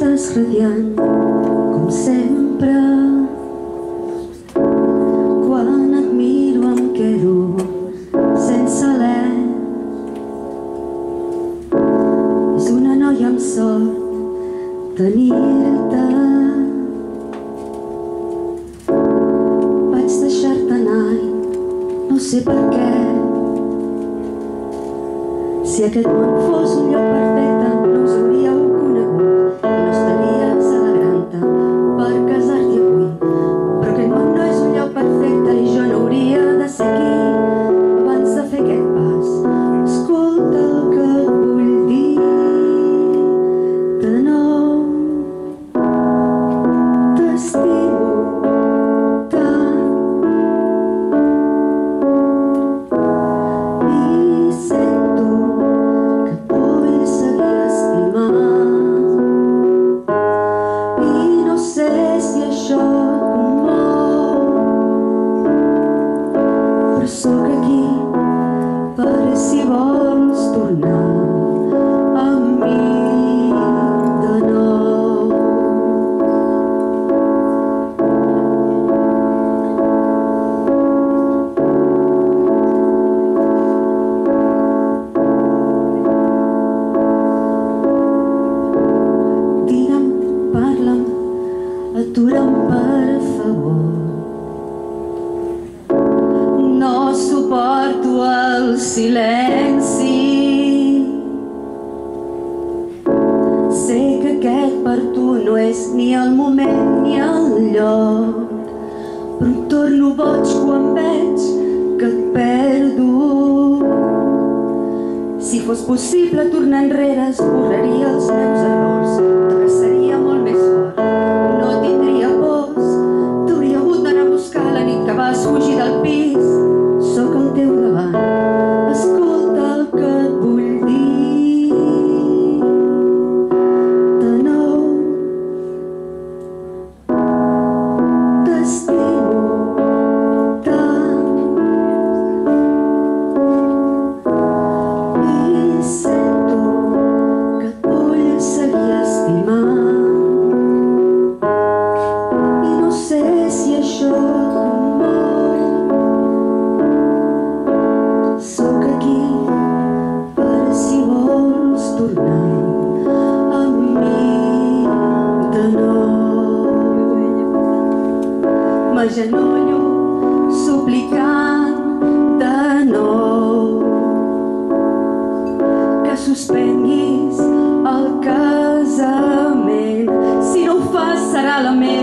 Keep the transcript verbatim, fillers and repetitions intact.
estàs radiant, com sempre. Quan et miro em quedo sense alè. És una noia amb sort tenir-te. Vaig deixar-te anar, no sé per què. Si aquest món fos un lloc perfecte, no us hauríeu conegut i no estaries alegrant-te per casar-t'hi avui. Però aquest món no és un lloc perfecte i jo no hauria de ser aquí abans de fer aquest pas. Escolta el que et vull dir de nou. T'estimo tant i sento que et vull seguir estimant. I no sé si això et commou, però sóc aquí per si vols tornar amb mi de nou. Digue'm, parla'm, atura'm per favor. No suporto el silenci. Sé que aquest per tu no és ni el moment ni el lloc, però em torno boig quan veig que et perdo. Si fos possible tornar enrere, esborraria els meus errors, t'abraçaria molt més fort, no tindria pors, t'hauria hagut d'anar a buscar la nit que vas fugir del pis. Sóc al teu davant, escolta el que et vull dir de nou. T'estimo tant i sento que et vull seguir estimant. I no sé si això et commou. Sóc aquí per si vols tornar amb mi de nou. M'agenollo suplicant de nou que suspenguis el casament. Si no ho fas serà la meva